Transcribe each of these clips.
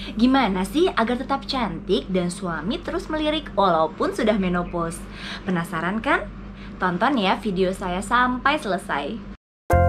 Gimana sih agar tetap cantik dan suami terus melirik walaupun sudah menopause? Penasaran kan? Tonton ya video saya sampai selesai.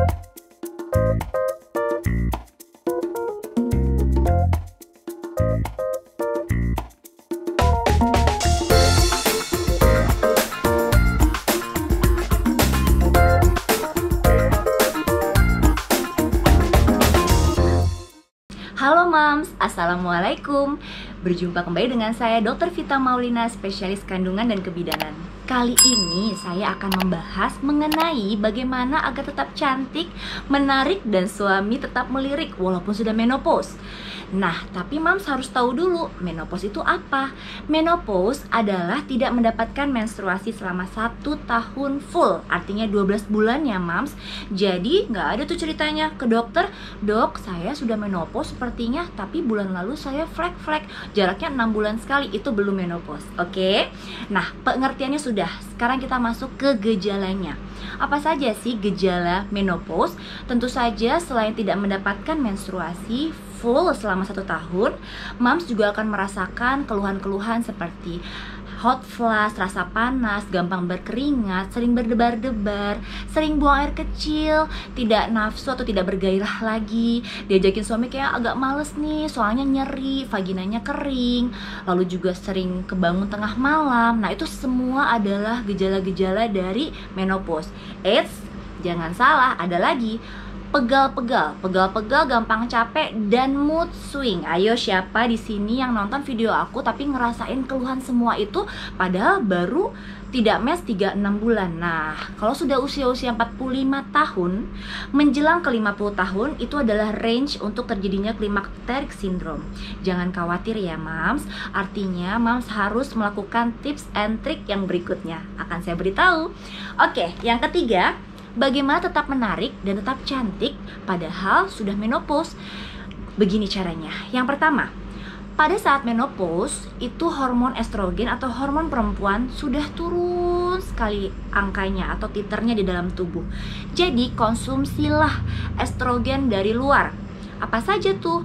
Halo Moms, Assalamualaikum. Berjumpa kembali dengan saya Dr. Vita Maulina, spesialis kandungan dan kebidanan. Kali ini saya akan membahas mengenai bagaimana agar tetap cantik, menarik, dan suami tetap melirik walaupun sudah menopause. Nah, tapi Moms harus tahu dulu, menopause itu apa? Menopause adalah tidak mendapatkan menstruasi selama 1 tahun full. Artinya 12 bulan ya Moms. Jadi nggak ada tuh ceritanya ke dokter, "Dok, saya sudah menopause sepertinya, tapi bulan lalu saya flek-flek, jaraknya 6 bulan sekali." Itu belum menopause, oke? Nah, pengertiannya sudah. Sekarang kita masuk ke gejalanya. Apa saja sih gejala menopause? Tentu saja selain tidak mendapatkan menstruasi full selama 1 tahun, Moms juga akan merasakan keluhan-keluhan seperti hot flash, rasa panas, gampang berkeringat, sering berdebar-debar, sering buang air kecil, tidak nafsu atau tidak bergairah lagi, diajakin suami kayak agak males nih, soalnya nyeri, vaginanya kering, lalu juga sering kebangun tengah malam. Nah, itu semua adalah gejala-gejala dari menopause. Eits, jangan salah, ada lagi pegal-pegal, gampang capek, dan mood swing. Ayo, siapa di sini yang nonton video aku tapi ngerasain keluhan semua itu padahal baru tidak mes 36 bulan. Nah, kalau sudah usia-usia 45 tahun menjelang ke 50 tahun, itu adalah range untuk terjadinya climacteric syndrome. Jangan khawatir ya Moms, artinya Moms harus melakukan tips and trick yang berikutnya akan saya beritahu. Oke, yang ketiga, bagaimana tetap menarik dan tetap cantik padahal sudah menopause? Begini caranya. Yang pertama, pada saat menopause itu hormon estrogen atau hormon perempuan sudah turun sekali angkanya atau titernya di dalam tubuh. Jadi konsumsilah estrogen dari luar. Apa saja tuh?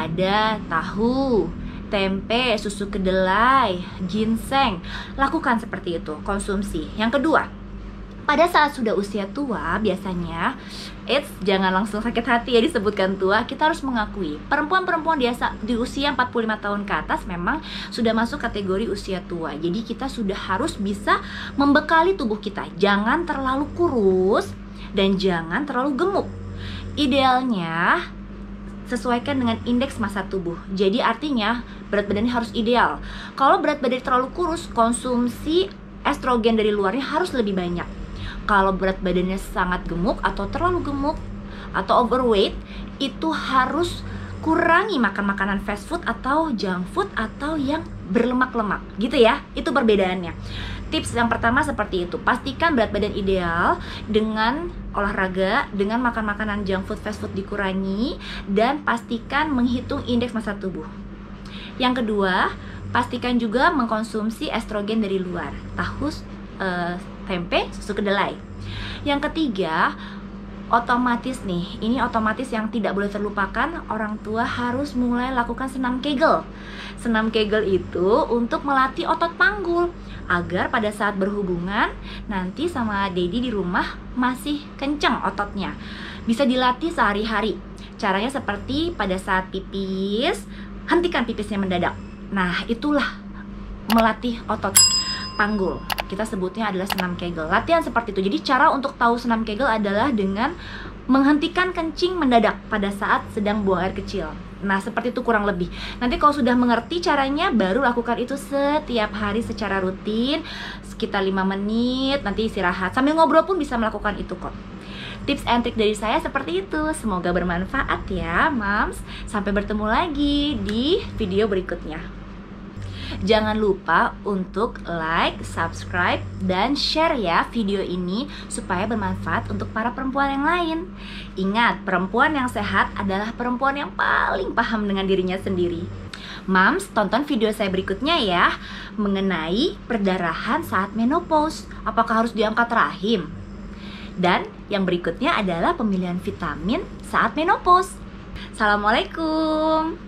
Ada tahu, tempe, susu kedelai, ginseng. Lakukan seperti itu, konsumsi. Yang kedua, pada saat sudah usia tua, biasanya jangan langsung sakit hati ya disebutkan tua. Kita harus mengakui perempuan-perempuan di usia 45 tahun ke atas memang sudah masuk kategori usia tua. Jadi kita sudah harus bisa membekali tubuh kita. Jangan terlalu kurus dan jangan terlalu gemuk. Idealnya sesuaikan dengan indeks massa tubuh. Jadi artinya berat badannya harus ideal. Kalau berat badan terlalu kurus, konsumsi estrogen dari luarnya harus lebih banyak. Kalau berat badannya sangat gemuk atau terlalu gemuk atau overweight, itu harus kurangi makan makanan fast food atau junk food atau yang berlemak-lemak gitu ya. Itu perbedaannya. Tips yang pertama seperti itu. Pastikan berat badan ideal dengan olahraga, dengan makan makanan junk food, fast food dikurangi, dan pastikan menghitung indeks massa tubuh. Yang kedua, pastikan juga mengkonsumsi estrogen dari luar. Tahu, tempe, susu kedelai. Yang ketiga, otomatis nih, ini otomatis yang tidak boleh terlupakan, orang tua harus mulai lakukan senam Kegel. Senam Kegel itu untuk melatih otot panggul agar pada saat berhubungan nanti sama Daddy di rumah masih kencang ototnya. Bisa dilatih sehari-hari. Caranya seperti pada saat pipis, hentikan pipisnya mendadak. Nah, itulah melatih otot panggul. Kita sebutnya adalah senam Kegel. Latihan seperti itu. Jadi cara untuk tahu senam Kegel adalah dengan menghentikan kencing mendadak pada saat sedang buang air kecil. Nah, seperti itu kurang lebih. Nanti kalau sudah mengerti caranya, baru lakukan itu setiap hari secara rutin, sekitar 5 menit, nanti istirahat. Sambil ngobrol pun bisa melakukan itu kok. Tips and trick dari saya seperti itu. Semoga bermanfaat ya, Moms. Sampai bertemu lagi di video berikutnya. Jangan lupa untuk like, subscribe, dan share ya video ini supaya bermanfaat untuk para perempuan yang lain. Ingat, perempuan yang sehat adalah perempuan yang paling paham dengan dirinya sendiri. Moms, tonton video saya berikutnya ya, mengenai perdarahan saat menopause. Apakah harus diangkat rahim? Dan yang berikutnya adalah pemilihan vitamin saat menopause. Assalamualaikum.